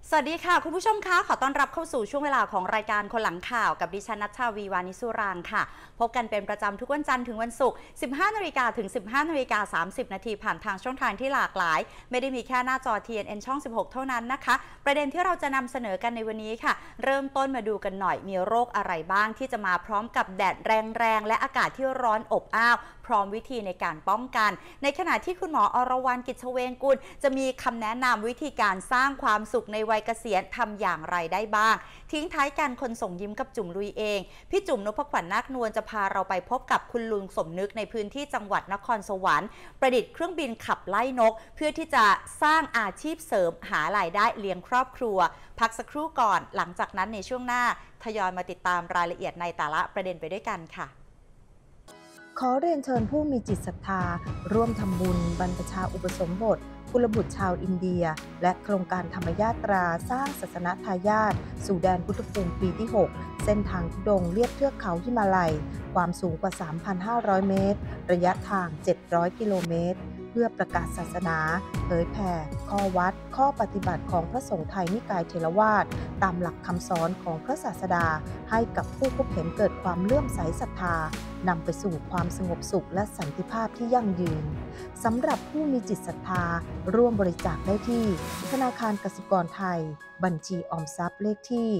สวัสดีค่ะคุณผู้ชมคะขอต้อนรับเข้าสู่ช่วงเวลาของรายการคนหลังข่าวกับดิฉันณัชชาวีวานิสุรางค์ค่ะพบกันเป็นประจำทุกวันจันทร์ถึงวันศุกร์ 15 นาฬิกาถึง 15 นาฬิกา 30 นาทีผ่านทางช่องทางที่หลากหลายไม่ได้มีแค่หน้าจอ TNN ช่อง 16 เท่านั้นนะคะประเด็นที่เราจะนำเสนอกันในวันนี้ค่ะเริ่มต้นมาดูกันหน่อยมีโรคอะไรบ้างที่จะมาพร้อมกับแดดแรงๆและอากาศที่ร้อนอบอ้าวพร้อมวิธีในการป้องกันในขณะที่คุณหมออรวรรณ กิจเวงกุลจะมีคำแนะนำวิธีการสร้างความสุขในวัยเกษียณทำอย่างไรได้บ้างทิ้งท้ายกันคนส่งยิ้มกับจุ๋มลุยเองพี่จุ๋มนพขวัญนาคนวลจะพาเราไปพบกับคุณลุงสมนึกในพื้นที่จังหวัดนครสวรรค์ประดิษฐ์เครื่องบินขับไล่นกเพื่อที่จะสร้างอาชีพเสริมหารายได้เลี้ยงครอบครัวพักสักครู่ก่อนหลังจากนั้นในช่วงหน้าทยอยมาติดตามรายละเอียดในแต่ละประเด็นไปด้วยกันค่ะขอเรียนเชิญผู้มีจิตศรัทธาร่วมทำบุญบรรพชาอุปสมบทกุลบุตรชาวอินเดียและโครงการธรรมยาตราสร้างศาสนทายาทสู่แดนพุทธภูมิปีที่ 6 เส้นทางธุดงค์เลียบเทือกเขาหิมาลัยความสูงกว่า 3,500 เมตรระยะทาง 700 กิโลเมตรเพื่อประกาศศาสนาเผยแผ่ข้อวัดข้อปฏิบัติของพระสงฆ์ไทยนิกายเถรวาทตามหลักคำสอนของพระศาสดาให้กับผู้พบเห็นเกิดความเลื่อมใสศรัทธานำไปสู่ความสงบสุขและสันติภาพที่ยั่งยืนสำหรับผู้มีจิตศรัทธาร่วมบริจาคได้ที่ธนาคารกสิกรไทยบัญชีออมทรัพย์เลขที่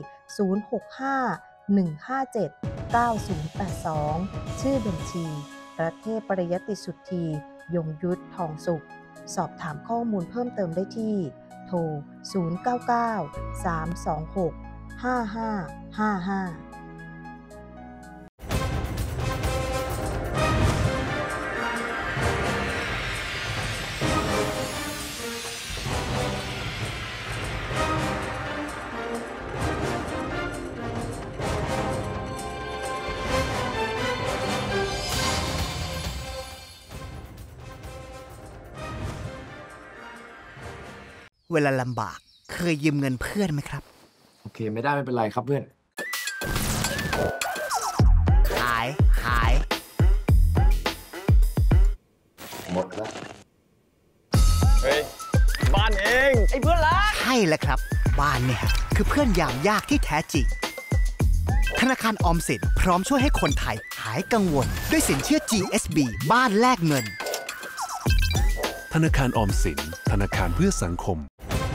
065-157-9082ชื่อบัญชีพระเทพปริยติสุทธียงยุทธทองสุขสอบถามข้อมูลเพิ่มเติมได้ที่โทร099-326-5555 เวลาลำบากเคยยืมเงินเพื่อนไหมครับโอเคไม่ได้ไม่เป็นไรครับเพื่อนหายหมดแล้วเฮ้ยบ้านเองไอ้เพื่อนรักใช่แล้วครับบ้านเนี่ยคือเพื่อนยามยากที่แท้จริงธนาคารออมสินพร้อมช่วยให้คนไทยหายกังวลด้วยสินเชื่อ GSB บ้านแลกเงินธนาคารออมสินธนาคารเพื่อสังคม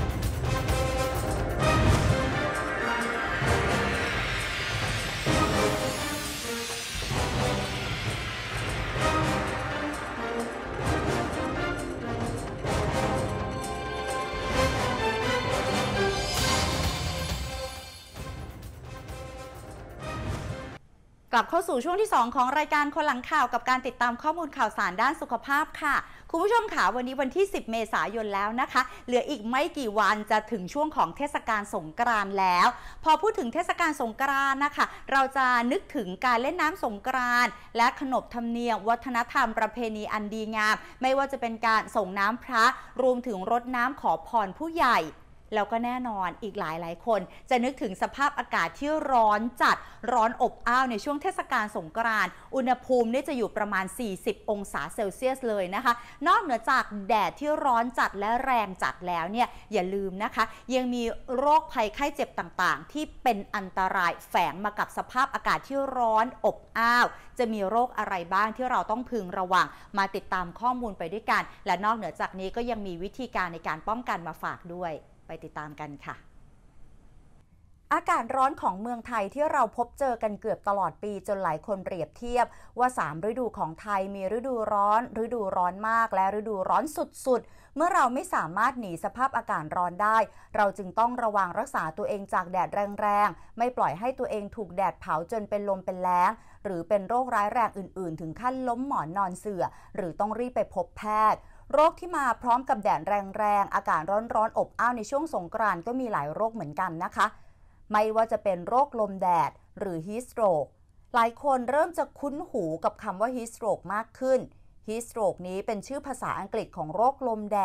กลับเข้าสู่ช่วงที่ 2 ของรายการคนหลังข่าวกับการติดตามข้อมูลข่าวสารด้านสุขภาพค่ะคุณผู้ชมค่ะวันนี้วันที่ 10 เมษายนแล้วนะคะเหลืออีกไม่กี่วันจะถึงช่วงของเทศกาลสงกรานต์แล้วพอพูดถึงเทศกาลสงกรานต์นะคะเราจะนึกถึงการเล่นน้ำสงกรานต์และขนบธรรมเนียมวัฒนธรรมประเพณีอันดีงามไม่ว่าจะเป็นการส่งน้ำพระรวมถึงรดน้ำขอพรผู้ใหญ่แล้วก็แน่นอนอีกหลายคนจะนึกถึงสภาพอากาศที่ร้อนจัดร้อนอบอ้าวในช่วงเทศกาลสงกรานต์อุณหภูมินี่จะอยู่ประมาณ40องศาเซลเซียสเลยนะคะนอกเหนือจากแดดที่ร้อนจัดและแรงจัดแล้วเนี่ยอย่าลืมนะคะยังมีโรคภัยไข้เจ็บต่างๆที่เป็นอันตรายแฝงมากับสภาพอากาศที่ร้อนอบอ้าวจะมีโรคอะไรบ้างที่เราต้องพึงระวังมาติดตามข้อมูลไปด้วยกันและนอกเหนือจากนี้ก็ยังมีวิธีการในการป้องกันมาฝากด้วยไปติดตามกันค่ะอากาศร้อนของเมืองไทยที่เราพบเจอกันเกือบตลอดปีจนหลายคนเปรียบเทียบว่า3ฤดูของไทยมีฤดูร้อนฤดูร้อนมากและฤดูร้อนสุดๆเมื่อเราไม่สามารถหนีสภาพอากาศร้อนได้เราจึงต้องระวังรักษาตัวเองจากแดดแรงๆไม่ปล่อยให้ตัวเองถูกแดดเผาจนเป็นลมเป็นแล้งหรือเป็นโรคร้ายแรงอื่นๆถึงขั้นล้มหมอนนอนเสื่อหรือต้องรีบไปพบแพทย์โรคที่มาพร้อมกับแดดแรงๆอากาศร้อนๆอบอ้าวในช่วงสงกรานต์ก็มีหลายโรคเหมือนกันนะคะไม่ว่าจะเป็นโรคลมแดดหรือ Heat Stroke หลายคนเริ่มจะคุ้นหูกับคำว่า Heat Stroke มากขึ้น Heat Stroke นี้เป็นชื่อภาษาอังกฤษของโรคลมแดด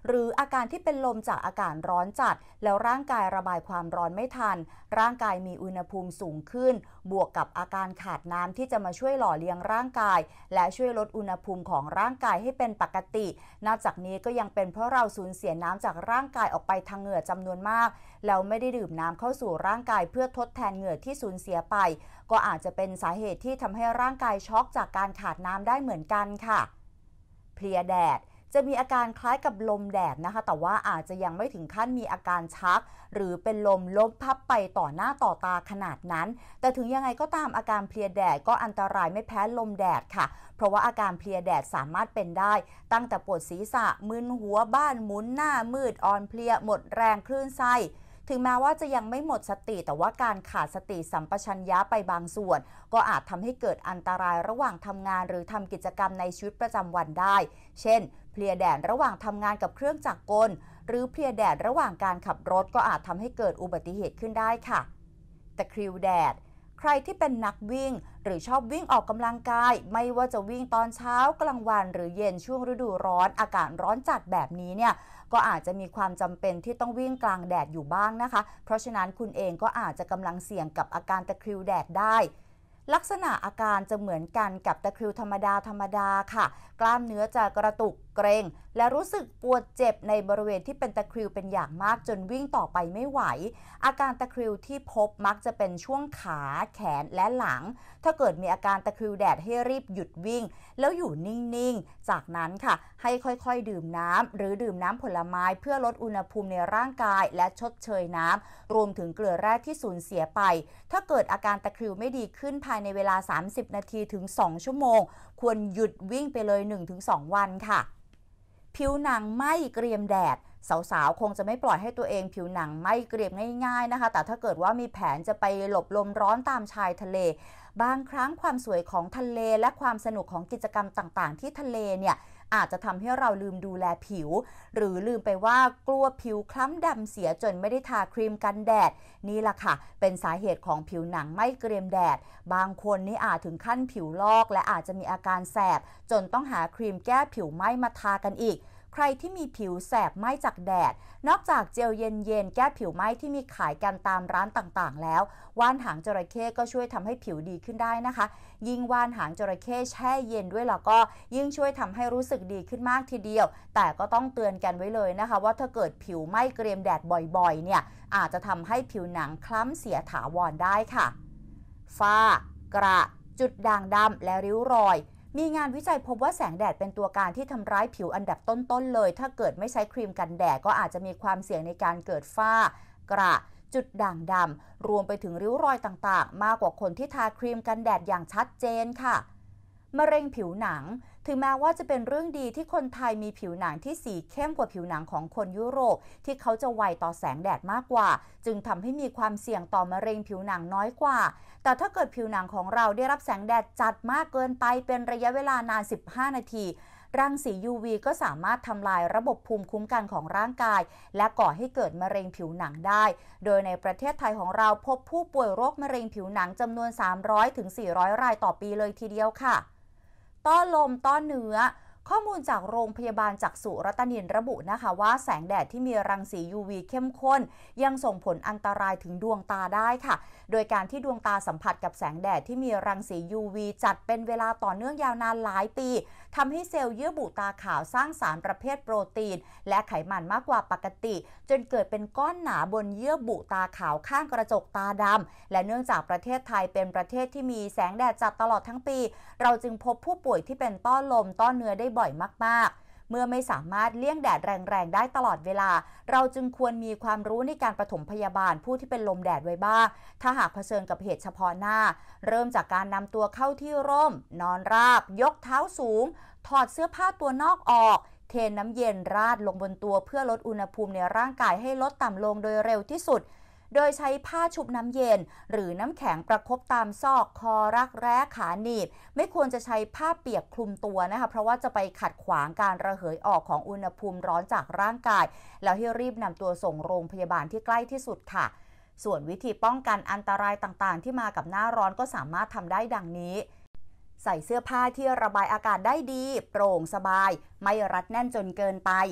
หรืออาการที่เป็นลมจากอากาศร้อนจัดแล้วร่างกายระบายความร้อนไม่ทันร่างกายมีอุณหภูมิสูงขึ้นบวกกับอาการขาดน้ำที่จะมาช่วยหล่อเลี้ยงร่างกายและช่วยลดอุณหภูมิของร่างกายให้เป็นปกตินอกจากนี้ก็ยังเป็นเพราะเราสูญเสียน้ำจากร่างกายออกไปทางเหงื่อจำนวนมากแล้วไม่ได้ดื่มน้ำเข้าสู่ร่างกายเพื่อทดแทนเหงื่อที่สูญเสียไปก็อาจจะเป็นสาเหตุที่ทำให้ร่างกายช็อกจากการขาดน้ำได้เหมือนกันค่ะเพลียแดดจะมีอาการคล้ายกับลมแดดนะคะแต่ว่าอาจจะยังไม่ถึงขั้นมีอาการชักหรือเป็นลมล้มพับไปต่อหน้าต่อตาขนาดนั้นแต่ถึงยังไงก็ตามอาการเพลียแดดก็อันตรายไม่แพ้ลมแดดค่ะเพราะว่าอาการเพลียแดดสามารถเป็นได้ตั้งแต่ปวดศีรษะมึนหัวบ้านหมุนหน้ามืดอ่อนเพลียหมดแรงคลื่นไส้ถึงแม้ว่าจะยังไม่หมดสติแต่ว่าการขาดสติสัมปชัญญะไปบางส่วนก็อาจทำให้เกิดอันตรายระหว่างทำงานหรือทำกิจกรรมในชีวิตประจำวันได้เช่นเพลียแดดระหว่างทำงานกับเครื่องจักรกลหรือเพลียแดดระหว่างการขับรถก็อาจทำให้เกิดอุบัติเหตุขึ้นได้ค่ะตะคริวแดดใครที่เป็นนักวิ่งหรือชอบวิ่งออกกำลังกายไม่ว่าจะวิ่งตอนเช้ากลางวันหรือเย็นช่วงฤดูร้อนอากาศร้อนจัดแบบนี้เนี่ยก็อาจจะมีความจำเป็นที่ต้องวิ่งกลางแดดอยู่บ้างนะคะเพราะฉะนั้นคุณเองก็อาจจะกำลังเสี่ยงกับอาการตะคริวแดดได้ลักษณะอาการจะเหมือนกันกับตะคริวธรรมดาค่ะกล้ามเนื้อจะกระตุกเกร็งและรู้สึกปวดเจ็บในบริเวณที่เป็นตะคริวเป็นอย่างมากจนวิ่งต่อไปไม่ไหวอาการตะคริวที่พบมักจะเป็นช่วงขาแขนและหลังถ้าเกิดมีอาการตะคริวแดดให้รีบหยุดวิ่งแล้วอยู่นิ่งๆจากนั้นค่ะให้ค่อยๆดื่มน้ำหรือดื่มน้ำผลไม้เพื่อลดอุณหภูมิในร่างกายและชดเชยน้ำรวมถึงเกลือแร่ที่สูญเสียไปถ้าเกิดอาการตะคริวไม่ดีขึ้นภายในเวลา30นาทีถึง2ชั่วโมงควรหยุดวิ่งไปเลย 1-2 วันค่ะผิวหนังไหม้เกรียมแดดสาวๆคงจะไม่ปล่อยให้ตัวเองผิวหนังไหม้เกรียมง่ายๆนะคะแต่ถ้าเกิดว่ามีแผนจะไปหลบลมร้อนตามชายทะเลบางครั้งความสวยของทะเลและความสนุกของกิจกรรมต่างๆที่ทะเลเนี่ยอาจจะทำให้เราลืมดูแลผิวหรือลืมไปว่ากลัวผิวคล้ำดำเสียจนไม่ได้ทาครีมกันแดดนี่แหละค่ะเป็นสาเหตุของผิวหนังไหม้เกรียมแดดบางคนนี่อาจถึงขั้นผิวลอกและอาจจะมีอาการแสบจนต้องหาครีมแก้ผิวไหม้มาทากันอีกใครที่มีผิวแสบไหม้จากแดดนอกจากเจลเย็นๆแก้ผิวไหม้ที่มีขายกันตามร้านต่างๆแล้วว่านหางจระเข้ก็ช่วยทำให้ผิวดีขึ้นได้นะคะยิ่งว่านหางจระเข้แช่เย็นด้วยแล้วก็ยิ่งช่วยทำให้รู้สึกดีขึ้นมากทีเดียวแต่ก็ต้องเตือนกันไว้เลยนะคะว่าถ้าเกิดผิวไหม้เกรียมแดดบ่อยๆเนี่ยอาจจะทำให้ผิวหนังคล้ำเสียถาวรได้ค่ะฝ้ากระจุดด่างดำและริ้วรอยมีงานวิจัยพบว่าแสงแดดเป็นตัวการที่ทำร้ายผิวอันดับต้นๆเลยถ้าเกิดไม่ใช้ครีมกันแดดก็อาจจะมีความเสี่ยงในการเกิดฝ้ากระจุดด่างดำรวมไปถึงริ้วรอยต่างๆมากกว่าคนที่ทาครีมกันแดดอย่างชัดเจนค่ะมะเร็งผิวหนังถึงแม้ว่าจะเป็นเรื่องดีที่คนไทยมีผิวหนังที่สีเข้มกว่าผิวหนังของคนยุโรปที่เขาจะไวต่อแสงแดดมากกว่าจึงทำให้มีความเสี่ยงต่อมะเร็งผิวหนังน้อยกว่าแต่ถ้าเกิดผิวหนังของเราได้รับแสงแดดจัดมากเกินไปเป็นระยะเวลานาน15นาทีรังสี UV ก็สามารถทำลายระบบภูมิคุ้มกันของร่างกายและก่อให้เกิดมะเร็งผิวหนังได้โดยในประเทศไทยของเราพบผู้ป่วยโรคมะเร็งผิวหนังจำนวน 300-400 รายต่อปีเลยทีเดียวค่ะต้อลมต้อเนื้อข้อมูลจากโรงพยาบาลจักษุรัตนินระบุนะคะว่าแสงแดดที่มีรังสี UV เข้มข้นยังส่งผลอันตรายถึงดวงตาได้ค่ะโดยการที่ดวงตาสัมผัสกับแสงแดดที่มีรังสี UV จัดเป็นเวลาต่อเนื่องยาวนานหลายปีทำให้เซลล์เยื่อบุตาขาวสร้างสารประเภทโปรตีนและไขมันมากกว่าปกติจนเกิดเป็นก้อนหนาบนเยื่อบุตาขาวข้างกระจกตาดำและเนื่องจากประเทศไทยเป็นประเทศที่มีแสงแดดจัดตลอดทั้งปีเราจึงพบผู้ป่วยที่เป็นต้อลมต้อเนื้อได้บ่อยมากๆเมื่อไม่สามารถเลี่ยงแดดแรงๆได้ตลอดเวลาเราจึงควรมีความรู้ในการปฐมพยาบาลผู้ที่เป็นลมแดดไว้บ้างถ้าหากเผชิญกับเหตุเฉพาะหน้าเริ่มจากการนำตัวเข้าที่ร่มนอนราบยกเท้าสูงถอดเสื้อผ้าตัวนอกออกเทน้ำเย็นราดลงบนตัวเพื่อลดอุณหภูมิในร่างกายให้ลดต่ำลงโดยเร็วที่สุดโดยใช้ผ้าชุบน้ำเย็นหรือน้ำแข็งประคบตามซอกคอรักแร้ขาหนีบไม่ควรจะใช้ผ้าเปียกคลุมตัวนะคะเพราะว่าจะไปขัดขวางการระเหยออกของอุณหภูมิร้อนจากร่างกายแล้วให้รีบนำตัวส่งโรงพยาบาลที่ใกล้ที่สุดค่ะส่วนวิธีป้องกันอันตรายต่างๆที่มากับหน้าร้อนก็สามารถทำได้ดังนี้ใส่เสื้อผ้าที่ระบายอากาศได้ดีโปร่งสบายไม่รัดแน่นจนเกินไป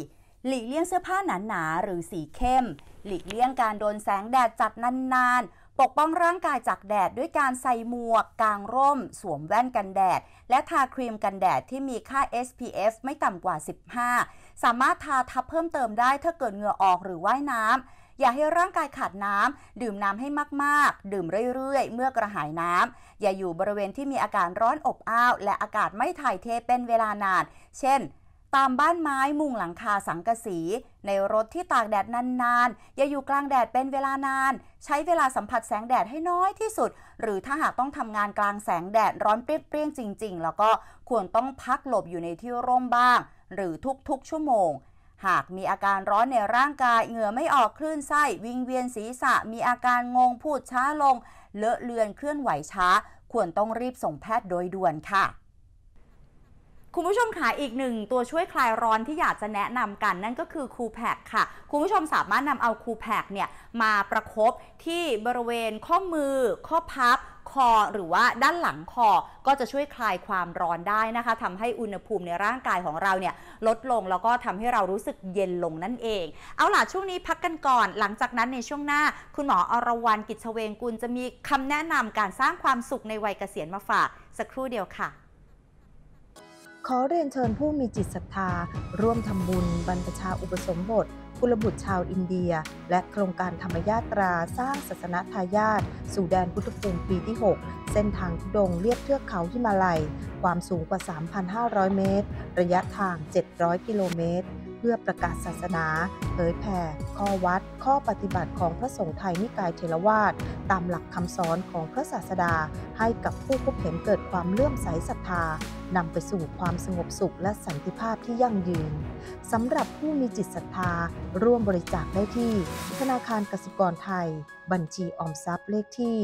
หลีกเลี่ยงเสื้อผ้าหนาๆหรือสีเข้มหลีกเลี่ยงการโดนแสงแดดจัดนานๆปกป้องร่างกายจากแดดด้วยการใส่หมวกกางร่มสวมแว่นกันแดดและทาครีมกันแดดที่มีค่า SPF ไม่ต่ำกว่า 15 สามารถทาทับเพิ่มเติมได้ถ้าเกิดเหงื่อออกหรือว่ายน้ำอย่าให้ร่างกายขาดน้ำดื่มน้ำให้มากๆดื่มเรื่อยๆเมื่อกระหายน้ำอย่าอยู่บริเวณที่มีอากาศร้อนอบอ้าวและอากาศไม่ถ่ายเทเป็นเวลานานเช่นตามบ้านไม้มุงหลังคาสังกะสีในรถที่ตากแดดนานๆอย่าอยู่กลางแดดเป็นเวลานานใช้เวลาสัมผัสแสงแดดให้น้อยที่สุดหรือถ้าหากต้องทำงานกลางแสงแดดร้อนเปรี้ยงๆจริงๆแล้วก็ควรต้องพักหลบอยู่ในที่ร่มบ้างหรือทุกๆชั่วโมงหากมีอาการร้อนในร่างกายเหงื่อไม่ออกคลื่นไส้วิงเวียนศีรษะมีอาการงงพูดช้าลงเลอะเลือนเคลื่อนไหวช้าควรต้องรีบส่งแพทย์โดยด่วนค่ะคุณผู้ชมค่ะอีกหนึ่งตัวช่วยคลายร้อนที่อยากจะแนะนำกันนั่นก็คือคูแพคค่ะคุณผู้ชมสามารถนำเอาคูแพคเนี่ยมาประคบที่บริเวณข้อมือข้อพับคอหรือว่าด้านหลังคอก็จะช่วยคลายความร้อนได้นะคะทำให้อุณหภูมิในร่างกายของเราเนี่ยลดลงแล้วก็ทำให้เรารู้สึกเย็นลงนั่นเองเอาล่ะช่วงนี้พักกันก่อนหลังจากนั้นในช่วงหน้าคุณหมออรวรรณ กิจเวงกุลจะมีคำแนะนำการสร้างความสุขในวัยเกษียณมาฝากสักครู่เดียวค่ะขอเรียนเชิญผู้มีจิตศรัทธาร่วมทำบุญบรรพชาอุปสมบทกุลบุตรชาวอินเดียและโครงการธรรมยาตราสร้างศาสนทายาทสู่แดนพุทธภูมิปีที่ 6 เส้นทางธุดงค์เลียบเทือกเขาหิมาลัยความสูงกว่า 3,500 เมตรระยะทาง 700 กิโลเมตรเพื่อประกาศศาสนาเผยแผ่ข้อวัดข้อปฏิบัติของพระสงฆ์ไทยนิกายเทรวาสตามหลักคำสอนของพระศาสดาให้กับผู้พบเห็นเกิดความเลื่อมใสศรัทธานำไปสู่ความสงบสุขและสันติภาพที่ยั่งยืนสำหรับผู้มีจิตศรัทธาร่วมบริจาคได้ที่ธนาคารกสิกรไทยบัญชีออมทรัพย์เลขที่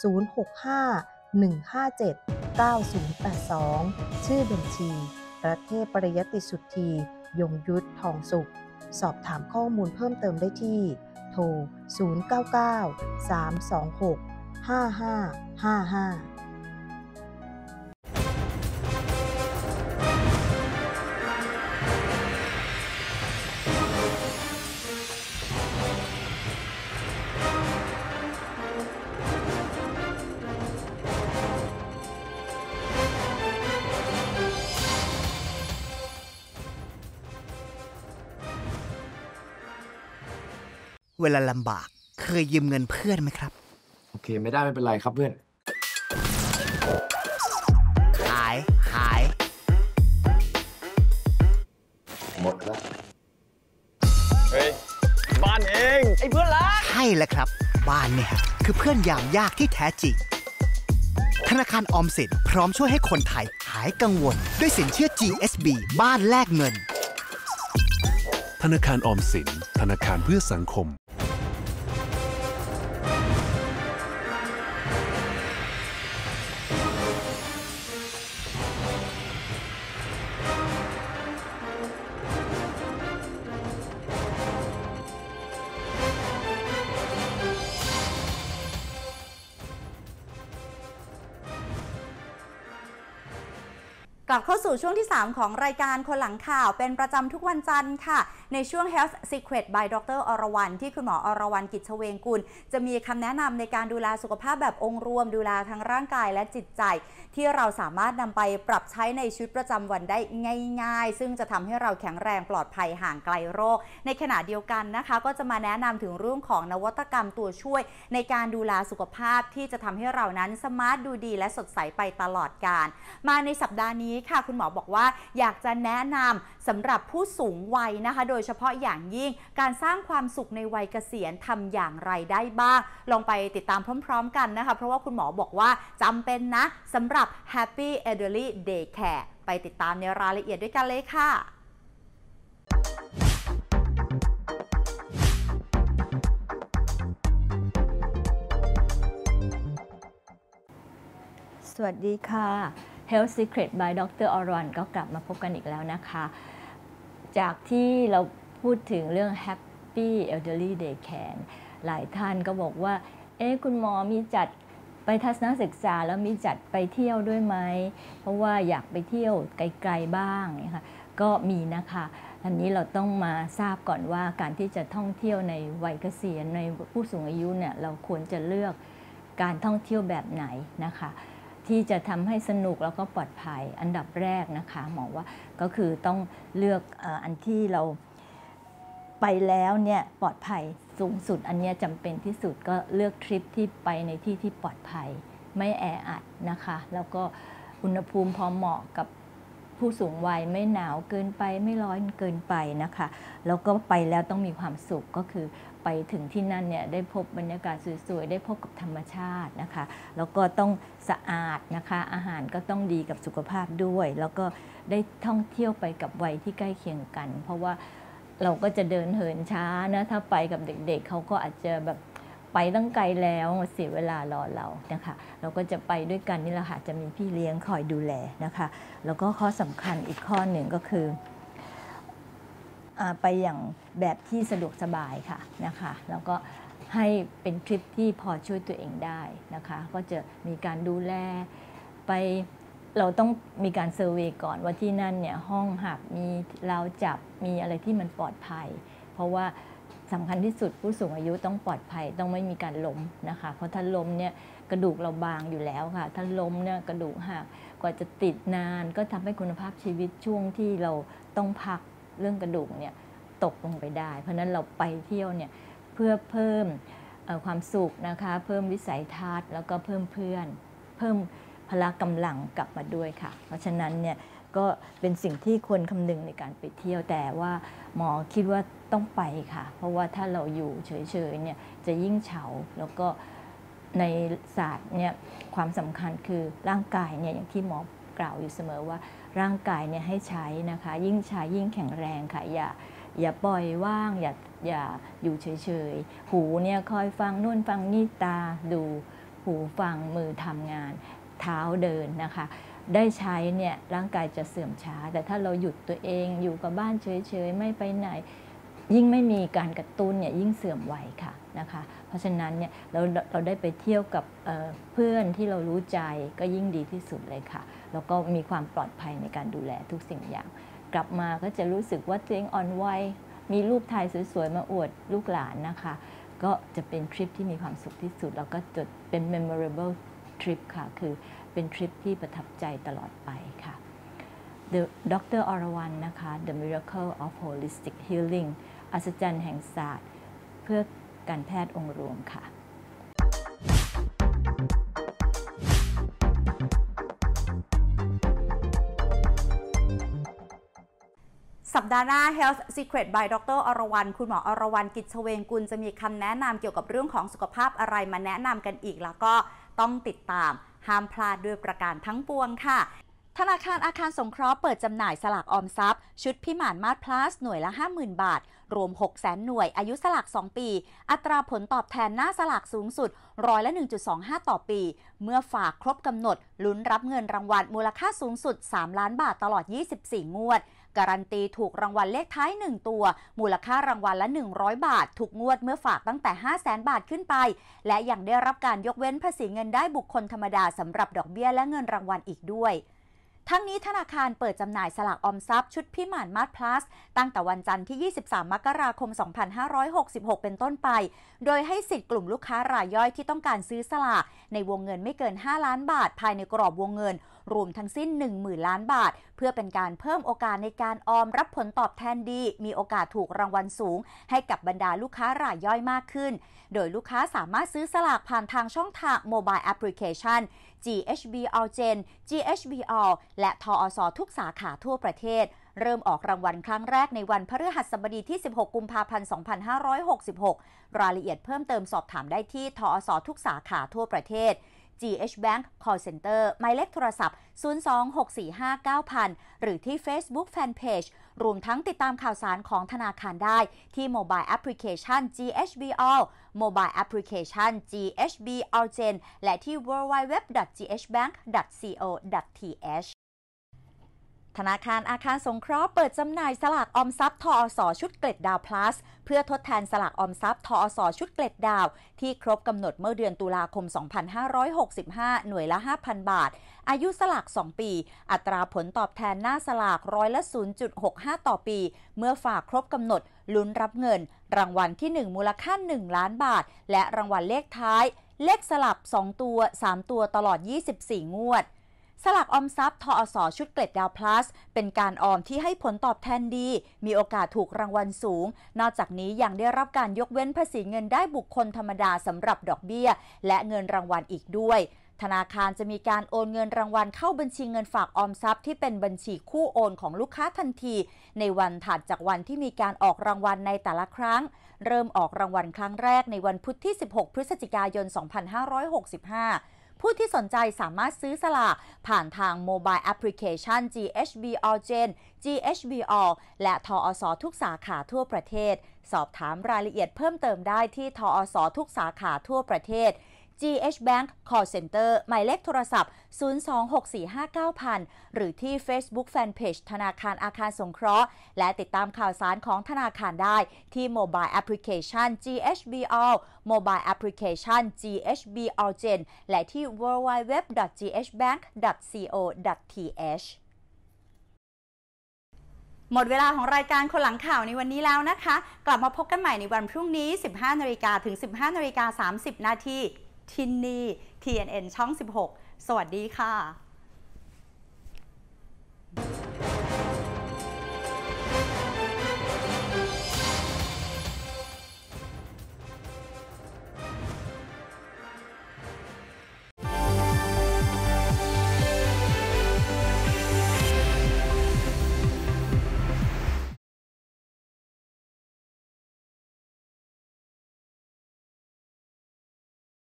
065-157-9082 ชื่อบัญชีประเทศปริยติสุทธียงยุทธทองสุขสอบถามข้อมูลเพิ่มเติมได้ที่โทร 099-326-5555 เวลาลำบากเคยยืมเงินเพื่อนไหมครับโอเคไม่ได้ไม่เป็นไรครับเพื่อนหายหมดละเฮ้ยบ้านเองไอ้เพื่อนรักใช่แล้วครับบ้านเนี่ยคือเพื่อนยามยากที่แท้จริงธนาคารออมสินพร้อมช่วยให้คนไทยหายกังวลด้วยสินเชื่อ GSB บ้านแลกเงินธนาคารออมสินธนาคารเพื่อสังคมกลับเข้าสู่ช่วงที่ 3 ของรายการคนหลังข่าวเป็นประจำทุกวันจันทร์ค่ะในช่วง Health Secret by ดร.อรวรรณที่คุณหมออรวรรณ กิจเวงกุลจะมีคำแนะนำในการดูแลสุขภาพแบบองค์รวมดูแลทั้งร่างกายและจิตใจที่เราสามารถนำไปปรับใช้ในชีวิตประจำวันได้ง่ายๆซึ่งจะทำให้เราแข็งแรงปลอดภัยห่างไกลโรคในขณะเดียวกันนะคะก็จะมาแนะนำถึงเรื่องของนวัตกรรมตัวช่วยในการดูแลสุขภาพที่จะทำให้เรานั้นสมาร์ทดูดีและสดใสไปตลอดกาลมาในสัปดาห์นี้ค่ะคุณหมอบอกว่าอยากจะแนะนำสำหรับผู้สูงวัยนะคะโดยเฉพาะอย่างยิ่งการสร้างความสุขในวัยเกษียณทำอย่างไรได้บ้างลองไปติดตามพร้อมๆกันนะคะเพราะว่าคุณหมอบอกว่าจำเป็นนะสำหรับ Happy Elderly Day Care ไปติดตามในรายละเอียดด้วยกันเลยค่ะสวัสดีค่ะ Health Secret by ดร.อรวรรณก็กลับมาพบกันอีกแล้วนะคะจากที่เราพูดถึงเรื่อง Happy Elderly Day Care หลายท่านก็บอกว่าคุณหมอมีจัดไปทัศนศึกษาแล้วมีจัดไปเที่ยวด้วยไหมเพราะว่าอยากไปเที่ยวไกลๆบ้างนะคะก็มีนะคะอันนี้เราต้องมาทราบก่อนว่าการที่จะท่องเที่ยวในวัยเกษียณในผู้สูงอายุเนี่ยเราควรจะเลือกการท่องเที่ยวแบบไหนนะคะที่จะทำให้สนุกแล้วก็ปลอดภัยอันดับแรกนะคะหมอว่าก็คือต้องเลือกอันที่เราไปแล้วเนี่ยปลอดภัยสูงสุดอันนี้จำเป็นที่สุดก็เลือกทริปที่ไปในที่ที่ปลอดภัยไม่แออัดนะคะแล้วก็อุณหภูมิพอเหมาะกับผู้สูงวัยไม่หนาวเกินไปไม่ร้อนเกินไปนะคะแล้วก็ไปแล้วต้องมีความสุขก็คือไปถึงที่นั่นเนี่ยได้พบบรรยากาศสวยๆได้พบกับธรรมชาตินะคะแล้วก็ต้องสะอาดนะคะอาหารก็ต้องดีกับสุขภาพด้วยแล้วก็ได้ท่องเที่ยวไปกับวัยที่ใกล้เคียงกันเพราะว่าเราก็จะเดินเหินช้านะถ้าไปกับเด็กๆเขาก็อาจจะแบบไปตั้งไกลแล้วเสียเวลารอเรานะคะเราก็จะไปด้วยกันนี่แหละค่ะจะมีพี่เลี้ยงคอยดูแลนะคะแล้วก็ข้อสำคัญอีกข้อหนึ่งก็คือไปอย่างแบบที่สะดวกสบายค่ะนะคะแล้วก็ให้เป็นทริปที่พอช่วยตัวเองได้นะคะก็จะมีการดูแลไปเราต้องมีการเซอร์เวย์ก่อนว่าที่นั่นเนี่ยห้องหับมีราวจับมีอะไรที่มันปลอดภัยเพราะว่าสำคัญที่สุดผู้สูงอายุต้องปลอดภัยต้องไม่มีการล้มนะคะเพราะถ้าล้มเนี่ยกระดูกเราบางอยู่แล้วค่ะถ้าล้มเนี่ยกระดูกหักกว่าจะติดนานก็ทำให้คุณภาพชีวิตช่วงที่เราต้องพักเรื่องกระดูกเนี่ยตกลงไปได้เพราะนั้นเราไปเที่ยวเนี่ยเพื่อเพิ่มความสุขนะคะเพิ่มวิสัยทัศน์แล้วก็เพิ่มเพื่อนเพิ่มพละกำลังกลับมาด้วยค่ะเพราะฉะนั้นเนี่ยก็เป็นสิ่งที่ควรคำนึงในการไปเที่ยวแต่ว่าหมอคิดว่าต้องไปค่ะเพราะว่าถ้าเราอยู่เฉยๆเนี่ยจะยิ่งเฉาแล้วก็ในศาสตร์เนี่ยความสำคัญคือร่างกายเนี่ยอย่างที่หมอกล่าวอยู่เสมอว่าร่างกายเนี่ยให้ใช้นะคะยิ่งใช้ยิ่งแข็งแรงค่ะอย่าปล่อยว่างอย่าอยู่เฉยๆหูเนี่ยคอยฟังนู่นฟังนี่ตาดูหูฟังมือทำงานเท้าเดินนะคะได้ใช้เนี่ยร่างกายจะเสื่อมช้าแต่ถ้าเราหยุดตัวเองอยู่กับบ้านเฉยๆไม่ไปไหนยิ่งไม่มีการกระตุ้นเนี่ยยิ่งเสื่อมไวค่ะนะคะเพราะฉะนั้นเนี่ยเราได้ไปเที่ยวกับเพื่อนที่เรารู้ใจก็ยิ่งดีที่สุดเลยค่ะแล้วก็มีความปลอดภัยในการดูแลทุกสิ่งอย่างกลับมาก็จะรู้สึกว่าตัวเองอ่อนวัยมีรูปถ่ายสวยๆมาอวดลูกหลานนะคะก็จะเป็นทริปที่มีความสุขที่สุดแล้วก็จดเป็น memorable trip ค่ะคือเป็นทริปที่ประทับใจตลอดไปค่ะ Dr. Orawan นะคะ The Miracle of Holistic Healing อัศจรรย์แห่งศาสตร์เพื่อการแพทย์องค์รวมค่ะสัปดาห์หน้า Health Secret by Dr. อรวรรณคุณหมออรวรรณ กิจเชเวงกุลจะมีคำแนะนำเกี่ยวกับเรื่องของสุขภาพอะไรมาแนะนำกันอีกแล้วก็ต้องติดตามห้ามพลาดด้วยประการทั้งปวงค่ะธนาคารอาคารสงเคราะห์เปิดจำหน่ายสลากออมทรัพย์ชุดพิมานมาศ plus หน่วยละ 50,000 บาทรวม 600,000 หน่วยอายุสลาก2ปีอัตราผลตอบแทนหน้าสลากสูงสุด101.25 ต่อปีเมื่อฝากครบกำหนดลุ้นรับเงินรางวัลมูลค่าสูงสุด3ล้านบาทตลอด24งวดการันตีถูกรางวัลเลขท้าย1ตัวมูลค่ารางวัลละ100บาททุกงวดเมื่อฝากตั้งแต่ 500,000 บาทขึ้นไปและยังได้รับการยกเว้นภาษีเงินได้บุคคลธรรมดาสำหรับดอกเบี้ยและเงินรางวัลอีกด้วยทั้งนี้ธนาคารเปิดจำหน่ายสลากออมทรัพย์ชุดพิมานมาศ plus ตั้งแต่วันจันทร์ที่23มกราคม2566เป็นต้นไปโดยให้สิทธิ์กลุ่มลูกค้ารายย่อยที่ต้องการซื้อสลากในวงเงินไม่เกิน5ล้านบาทภายในกรอบวงเงินรวมทั้งสิ้น 10,000 ล้านบาทเพื่อเป็นการเพิ่มโอกาสในการออมรับผลตอบแทนดีมีโอกาสถูกรางวัลสูงให้กับบรรดาลูกค้ารายย่อยมากขึ้นโดยลูกค้าสามารถซื้อสลากผ่านทางช่องทางโมบายแอปพลิเคชัน GHB All Gen GHB All และทอส.ทุกสาขาทั่วประเทศเริ่มออกรางวัลครั้งแรกในวันพฤหัสบดีที่16กุมภาพันธ์2566รายละเอียดเพิ่มเติมสอบถามได้ที่ทอส.ทุกสาขาทั่วประเทศ GH Bank Call Center หมายเลขโทรศัพท์026459000หรือที่ Facebook Fanpage รวมทั้งติดตามข่าวสารของธนาคารได้ที่ Mobile Application GHB All Mobile Application GHB All Gen และที่ www.ghbank.co.th ธนาคารอาคารสงเคราะห์เปิดจำหน่ายสลากออมทรัพย์ทอส.ชุดเกล็ดดาว plus เพื่อทดแทนสลากออมทรัพย์ทอส.ชุดเกล็ดดาวที่ครบกำหนดเมื่อเดือนตุลาคม 2565 หน่วยละ 5,000 บาทอายุสลาก 2 ปีอัตราผลตอบแทนหน้าสลากร้อยละ 0.65 ต่อปีเมื่อฝากครบกำหนดลุ้นรับเงินรางวัลที่ 1 มูลค่า 1 ล้านบาทและรางวัลเลขท้ายเลขสลับ 2 ตัว 3 ตัวตลอด 24 งวดสลากออมทรัพย์ทอส.ชุดเกล็ดดาว plus เป็นการออมที่ให้ผลตอบแทนดีมีโอกาสถูกรางวัลสูงนอกจากนี้ยังได้รับการยกเว้นภาษีเงินได้บุคคลธรรมดาสำหรับดอกเบี้ยและเงินรางวัลอีกด้วยธนาคารจะมีการโอนเงินรางวัลเข้าบัญชีเงินฝากออมทรัพย์ที่เป็นบัญชีคู่โอนของลูกค้าทันทีในวันถัดจากวันที่มีการออกรางวัลในแต่ละครั้งเริ่มออกรางวัลครั้งแรกในวันพุธที่ 16 พฤศจิกายน 2565ผู้ที่สนใจสามารถซื้อสลากผ่านทางโมบายแอปพลิเคชัน GHB All Gen GHB All และทอส.ทุกสาขาทั่วประเทศสอบถามรายละเอียดเพิ่มเติมได้ที่ทอส.ทุกสาขาทั่วประเทศ GH Bank Call Center หมายเลขโทรศัพท์ 026459000 หรือที่ Facebook Fanpage ธนาคารอาคารสงเคราะห์และติดตามข่าวสารของธนาคารได้ที่ Mobile Application GHB All Mobile Application GHB All Gen และที่ www.ghbank.co.th หมดเวลาของรายการคนหลังข่าวในวันนี้แล้วนะคะกลับมาพบกันใหม่ในวันพรุ่งนี้ 15 นาฬิกาถึง 15 นาฬิกา 30 นาทีที่นี่ TNN ช่อง 16 สวัสดีค่ะ